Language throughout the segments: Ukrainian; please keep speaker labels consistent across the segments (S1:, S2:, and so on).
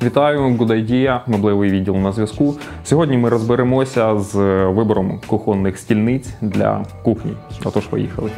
S1: Вітаю, Good Idea, меблевий відділ на зв'язку. Сьогодні ми розберемося з вибором кухонних стільниць для кухні. Отож, поїхали.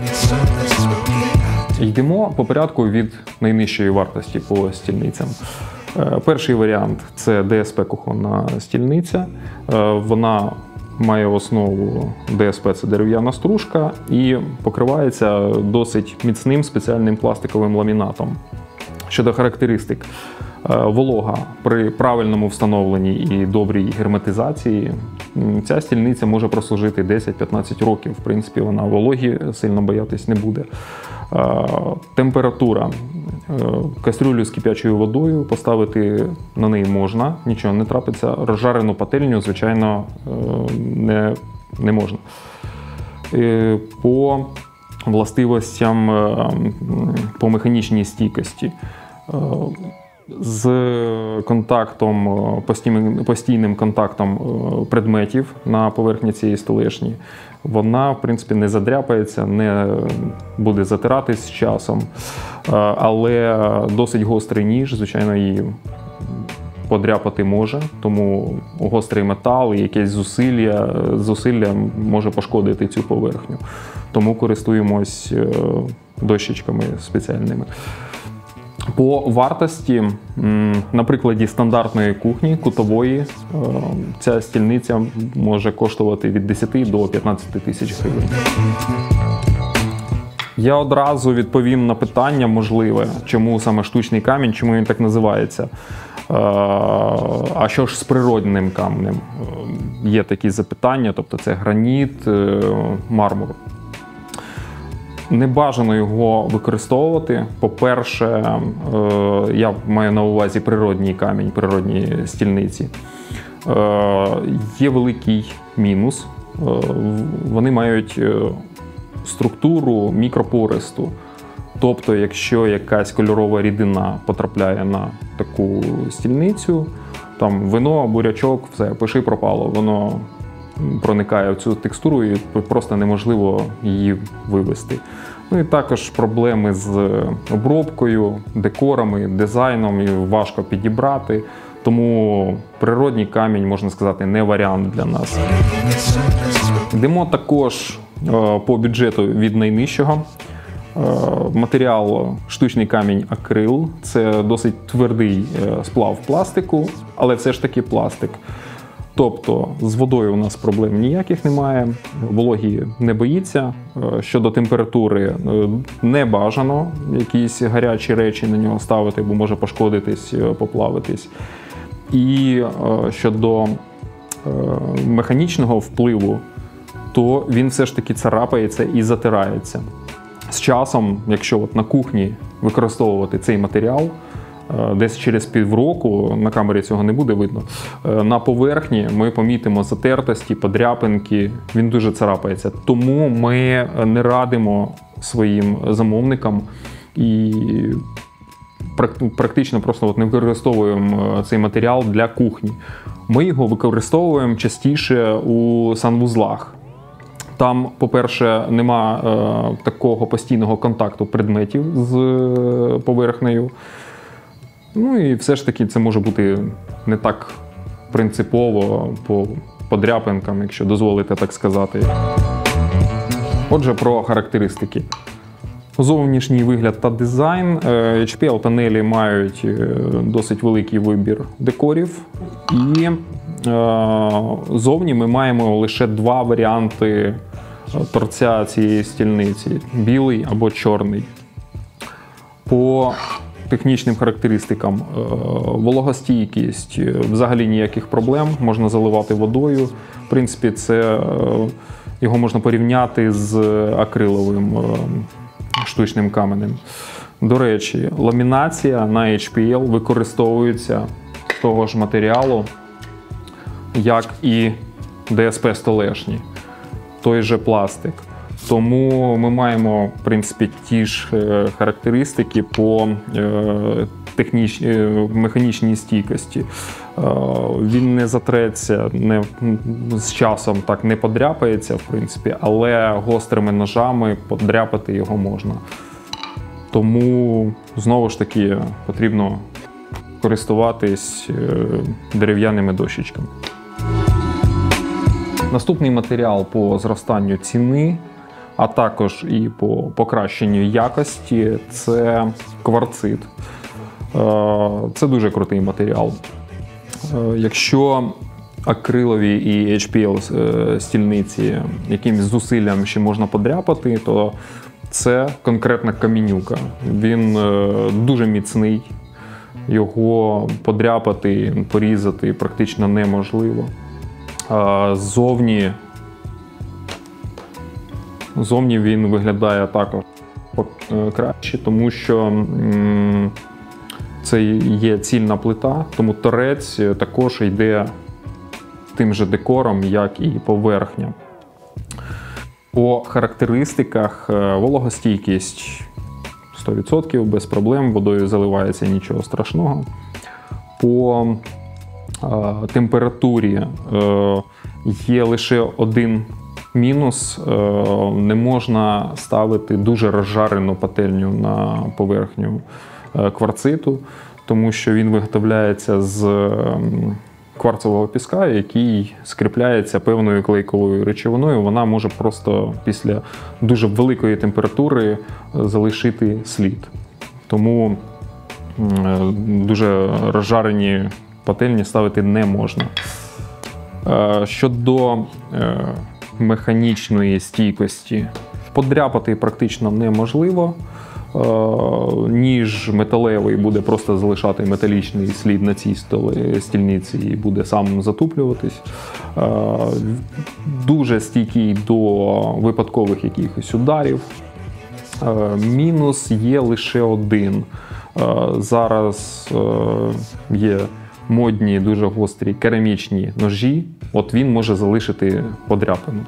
S1: Йдемо по порядку від найнижчої вартості по стільницям. Перший варіант – це ДСП кухонна стільниця. Вона має основу ДСП – це дерев'яна стружка і покривається досить міцним спеціальним пластиковим ламінатом. Щодо характеристик, волога при правильному встановленні і добрій герметизації, ця стільниця може прослужити 10-15 років. В принципі, вона вологі сильно боятись не буде. Температура. Кастрюлю з кип'ячою водою поставити на неї можна, нічого не трапиться. Розжарену пательню, звичайно, не можна. По властивостям, по механічній стійкості. З контактом, постійним контактом предметів на поверхні цієї столешні, вона, в принципі, не задряпається, не буде затиратись з часом, але досить гострий ніж, звичайно, її подряпати може, тому гострий метал і якесь зусилля може пошкодити цю поверхню. Тому користуємось дощечками спеціальними. По вартості, на прикладі стандартної кухні, кутової, ця стільниця може коштувати від 10 до 15 тисяч гривень. Я одразу відповім на питання можливе, чому саме штучний камінь, чому він так називається. А що ж з природним каменем? Є такі запитання, тобто це граніт, мармур. Не бажано його використовувати. По-перше, я маю на увазі природній камінь, природні стільниці. Є великий мінус. Вони мають структуру мікропористу. Тобто, якщо якась кольорова рідина потрапляє на таку стільницю, там вино, бурячок, все, пиши пропало, воно проникає в цю текстуру і просто неможливо її вивести. Ну і також проблеми з обробкою, декорами, дизайном, і важко підібрати. Тому природній камінь, можна сказати, не варіант для нас. Йдемо також по бюджету від найнижчого. Матеріал штучний камінь акрил. Це досить твердий сплав пластику, але все ж таки пластик. Тобто з водою у нас проблем ніяких немає, вологі не боїться. Щодо температури, не бажано якісь гарячі речі на нього ставити, бо може пошкодитись, поплавитись. І щодо механічного впливу, то він все ж таки царапається і затирається. З часом, якщо от на кухні використовувати цей матеріал, десь через півроку, на камері цього не буде видно, на поверхні ми помітимо затертості, подряпинки, він дуже царапається. Тому ми не радимо своїм замовникам і практично просто не використовуємо цей матеріал для кухні. Ми його використовуємо частіше у санвузлах. Там, по-перше, нема такого постійного контакту предметів з поверхнею. Ну і все ж таки це може бути не так принципово по дряпинкам, якщо дозволите так сказати. Отже, про характеристики. Зовнішній вигляд та дизайн. HPL-панелі мають досить великий вибір декорів. І зовні ми маємо лише два варіанти торця цієї стільниці – білий або чорний. По технічним характеристикам, вологостійкість, взагалі ніяких проблем, можна заливати водою. В принципі, його можна порівняти з акриловим штучним каменем. До речі, ламінація на HPL використовується з того ж матеріалу, як і ДСП столешні, той же пластик. Тому ми маємо, в принципі, ті ж характеристики по механічній стійкості. Він не затреться, з часом так не подряпається, в принципі, але гострими ножами подряпати його можна. Тому, знову ж таки, потрібно користуватись дерев'яними дощечками. Наступний матеріал по зростанню ціни, а також і по покращенню якості – це кварцит. Це дуже крутий матеріал. Якщо акрилові і HPL стільниці якимось зусиллям ще можна подряпати, то це конкретна камінюка. Він дуже міцний, його подряпати, порізати практично неможливо. Зовні він виглядає також краще, тому що це є цільна плита, тому торець також йде тим же декором, як і поверхня. По характеристиках вологостійкість 100%, без проблем, водою заливається, нічого страшного. По температурі є лише один мінус, не можна ставити дуже розжарену пательню на поверхню кварциту, тому що він виготовляється з кварцевого піска, який скріпляється певною клейковою речовиною. Вона може просто після дуже великої температури залишити слід. Тому дуже розжарені пательні ставити не можна. Щодо механічної стійкості, подряпати практично неможливо. Ніж металевий буде просто залишати металічний слід на цій стільниці і буде сам затуплюватись. Дуже стійкий до випадкових якихось ударів. Мінус є лише один. Зараз є модні, дуже гострі керамічні ножі. От він може залишити подряпину.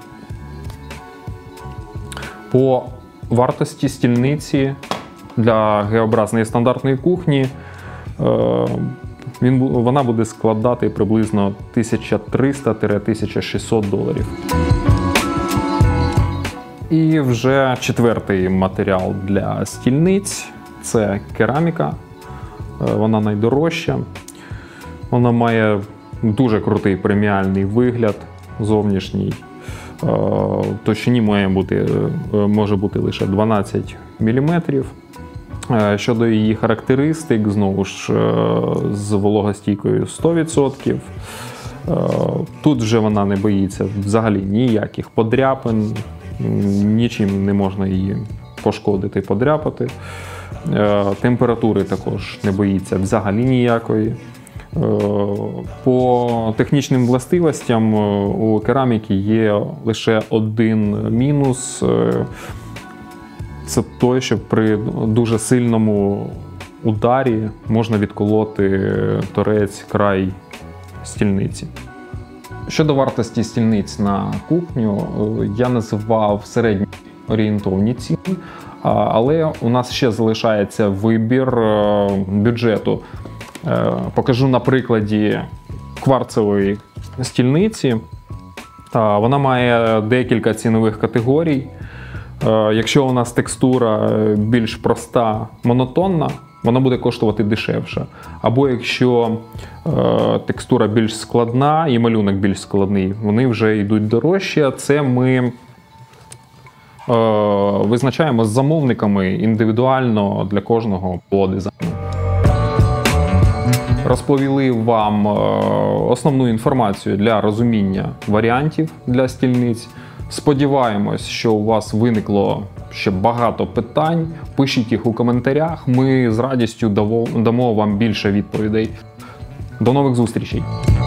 S1: По вартості стільниці для Г-образної стандартної кухні вона буде складати приблизно $1300–1600. І вже четвертий матеріал для стільниць – це кераміка. Вона найдорожча. Вона має дуже крутий преміальний вигляд зовнішній. Товщині може бути лише 12 мм. Щодо її характеристик, знову ж з вологостійкою 100%. Тут вже вона не боїться взагалі ніяких подряпин, нічим не можна її пошкодити, подряпати. Температури також не боїться взагалі ніякої. По технічним властивостям у кераміки є лише один мінус. Це той, що при дуже сильному ударі можна відколоти торець, край стільниці. Щодо вартості стільниць на кухню, я називав середні орієнтовні ціни, але у нас ще залишається вибір бюджету. Покажу на прикладі кварцевої стільниці. Вона має декілька цінових категорій. Якщо у нас текстура більш проста, монотонна, вона буде коштувати дешевше. Або якщо текстура більш складна і малюнок більш складний, вони вже йдуть дорожче. Це ми визначаємо з замовниками індивідуально для кожного по дизайну. Розповіли вам основну інформацію для розуміння варіантів для стільниць. Сподіваємось, що у вас виникло ще багато питань. Пишіть їх у коментарях, ми з радістю дамо вам більше відповідей. До нових зустрічей!